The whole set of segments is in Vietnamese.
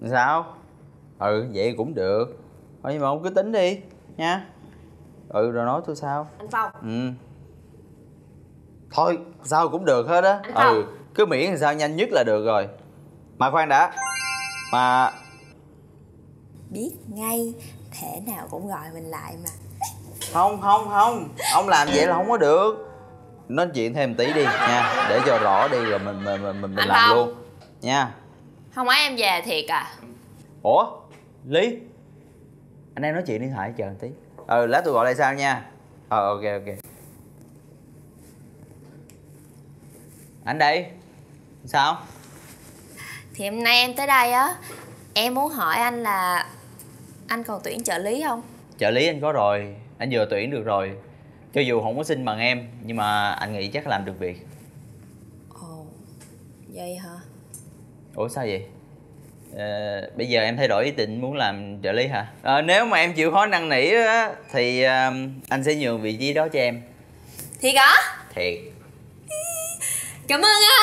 Sao? Ừ, vậy cũng được. Thôi nhưng mà ông cứ tính đi nha. Ừ, rồi nói tôi sao. Anh Phong. Ừ. Thôi sao cũng được hết á. Anh Phong. Ừ, cứ miễn làm sao nhanh nhất là được rồi. Mà khoan đã. Mà Biết ngay, thể nào cũng gọi mình lại mà. không. Ông làm vậy là không có được. Nói chuyện thêm tí đi nha, để cho rõ đi rồi mình Anh làm Phong. luôn nha. Không ấy em về thiệt à? Ủa Lý, anh em nói chuyện điện thoại chờ một tí. Lát tôi gọi lại sau nha. Ok. Anh đây. Sao? Thì hôm nay em tới đây á, em muốn hỏi anh là anh còn tuyển trợ lý không? Trợ lý anh có rồi, anh vừa tuyển được rồi. Cho dù không có xinh bằng em, nhưng mà anh nghĩ chắc làm được việc. Ồ, vậy hả? Ủa sao vậy? Bây giờ em thay đổi ý định muốn làm trợ lý hả? Nếu mà em chịu khó năn nỉ á, thì anh sẽ nhường vị trí đó cho em. Thiệt hả? Thiệt. Cảm ơn anh.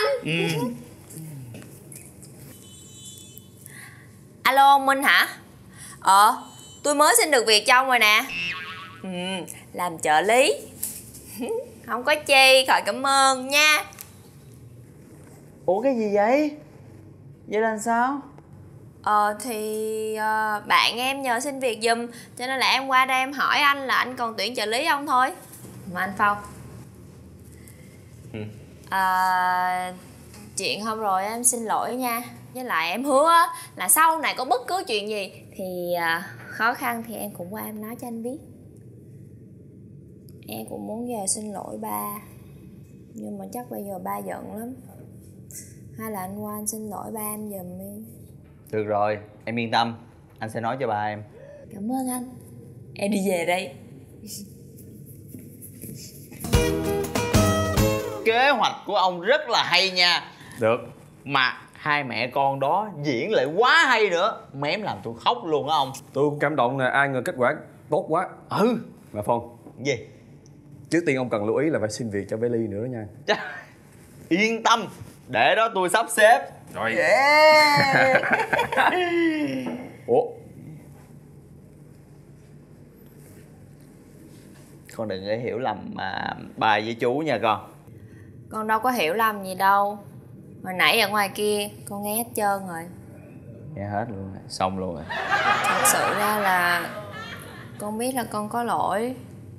Alo ông Minh hả? Tôi mới xin được việc cho ông rồi nè. Làm trợ lý. Không có chi, khỏi cảm ơn nha. Ủa cái gì vậy? Vậy là sao? Bạn em nhờ xin việc giùm, cho nên là em qua đây em hỏi anh là anh còn tuyển trợ lý không thôi. Mà anh Phong, chuyện hôm rồi em xin lỗi nha. Với lại em hứa là sau này có bất cứ chuyện gì thì khó khăn thì em cũng qua em nói cho anh biết. Em cũng muốn về xin lỗi ba, nhưng mà chắc bây giờ ba giận lắm. Hay là anh qua anh xin lỗi ba em giùm đi. Được rồi, em yên tâm, anh sẽ nói cho ba em. Cảm ơn anh. Em đi về đây. Kế hoạch của ông rất là hay nha. Được. Mà hai mẹ con đó diễn lại quá hay nữa. Mém làm tôi khóc luôn á ông. Tôi cũng cảm động nè, ai ngờ kết quả tốt quá. Ừ. Mà Phong, Gì? trước tiên ông cần lưu ý là phải xin việc cho bé Ly nữa đó nha. Yên tâm, để đó tôi sắp xếp. Rồi. Yeah. Ủa? Con đừng có hiểu lầm mà bà với chú nha con. Con đâu có hiểu lầm gì đâu. Hồi nãy ở ngoài kia con nghe hết trơn rồi. Nghe hết luôn rồi, xong luôn rồi. Thật sự ra là con biết là con có lỗi.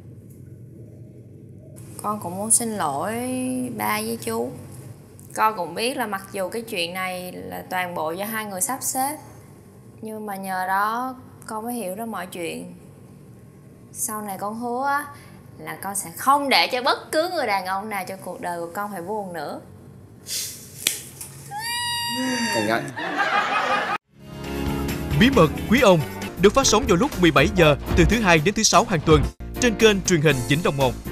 Con cũng muốn xin lỗi ba với chú. Con cũng biết là mặc dù cái chuyện này là toàn bộ do hai người sắp xếp, nhưng mà nhờ đó con mới hiểu ra mọi chuyện. Sau này con hứa là con sẽ không để cho bất cứ người đàn ông nào trong cuộc đời của con phải buồn nữa. Còn nhớ. Bí mật Quý ông được phát sóng vào lúc 17 giờ từ thứ Hai đến thứ Sáu hàng tuần trên kênh truyền hình Vĩnh Long 1.